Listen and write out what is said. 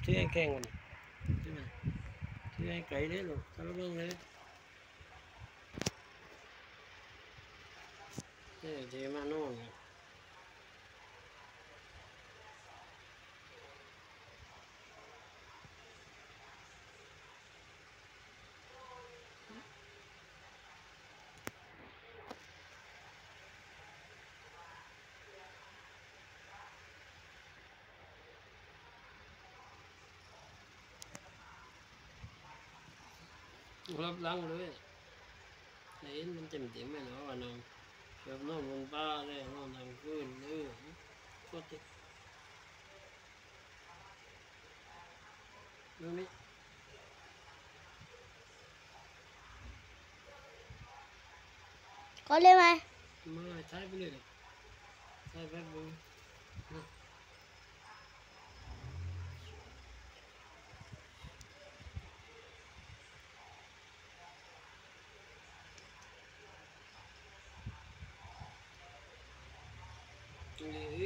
ถือให้แข็งก่อนถือมาถือให้ไกลเลยลูกทะลุลงเลยเดี๋ยวมาโน่นรับล้างเลยเห็นมันเต็มๆไหมเนาะว่าน้องแบบนอนบนป้าเลยนอนทางคืนเลยก็ติดดูนี่ก็เลยไหมมาใช้ไปเลยใช้ไปบุญนี่